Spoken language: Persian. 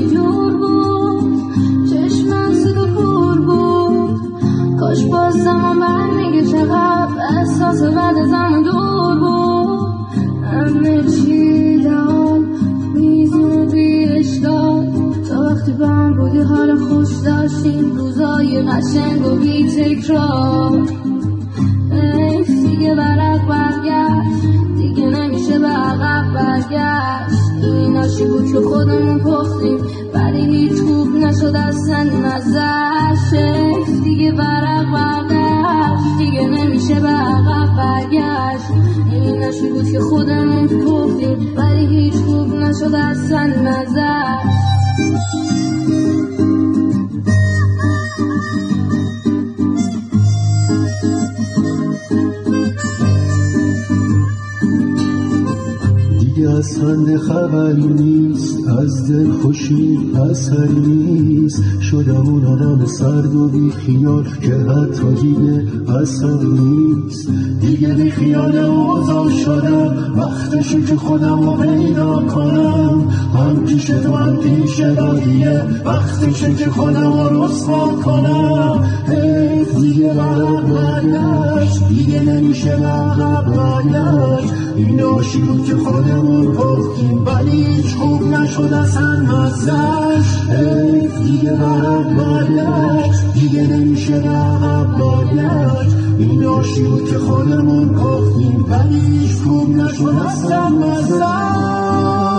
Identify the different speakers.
Speaker 1: چی جور بود، چشمم سید و پر بود. کاش باز زمان برمیگه چقدر احساس بعد زمان دور بود. همه چی دام میزون بی اشکال، تا وقتی با هم بودی حال خوش داشتیم، روزای قشنگ و بی تکرار. دیگه برق برگشت، دیگه نمیشه به عقب برگشت. این آشی بود که خودمون پختیم ولی هیچ خوب نشد اصلا ازش. دیگه برق برگشت، دیگه نمیشه به عقب برگشت. این آشی بود که خودمون پختیم ولی هیچ خوب نشد اصلا ازش.
Speaker 2: از خنده خبری نیست، از دل خوشی اثری نیست. شدم اون آدم سرد و بی خیال که حتی دیگه اثری نیست. دیگه بی خیال اوضاع شدم، وقتشه که خودم رو پیدا کنم. هم پیش تو هم پیش دادیه، وقتشه که خودم رو رسوا کنم. دیگه برق برگشت، دیگه نمیشه عقب برگشت. این آشی بود که خودمون پختیم ولی هیچ خوب نشد اصلا ازش. دیگه برق برگشت، دیگه نمیشه عقب برگشت. این آشی بود که خودمون پختیم ولی هیچ خوب نشد اصلا ازش.